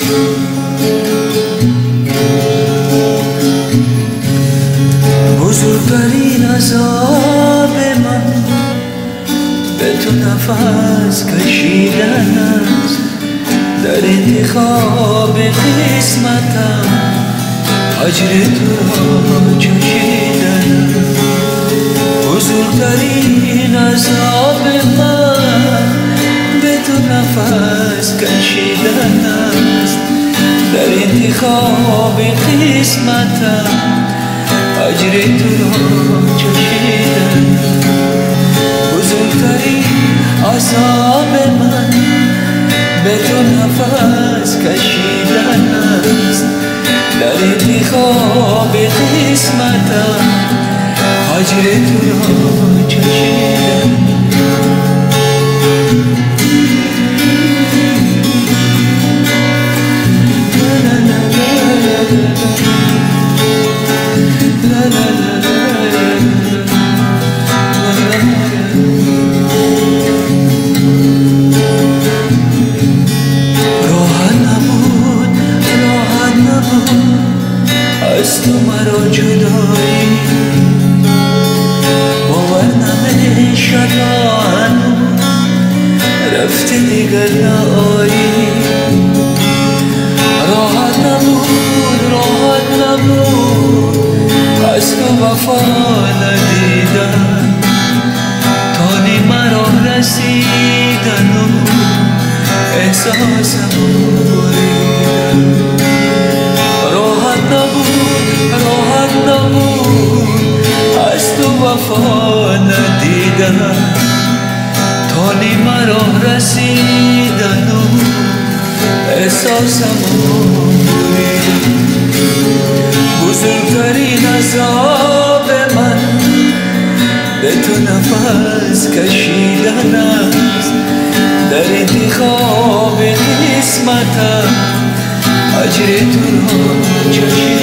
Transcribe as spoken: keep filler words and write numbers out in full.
بزرگترین عذاب من به تو نفس کشیدن است، در انتخاب قسمتم اجر تو را چشیدن. بزرگترین عذاب من به تو نفس کشیدن است، در انتخاب قسمتم اجر تو را چشیدن. بزرگترین عذاب من به تو نفس کشیدن است، در انتخاب قسمتم اجر تو را چشیدن. از تو مرا جدایی باور نمیشد هنوز رفته دیگر نایی. راحت نبود راحت نبود از تو وفا ندیدن، تانی مرا رسیدن و احساسم بریدن. راحت نبود راحت نبود از تو وفا ندیدن، تانی مرا رسیدن و احساسم بریدن. بزرگترین عذاب من به تو نفس کشیدن است، در انتخاب قسمتم اجر تو را چشیدن.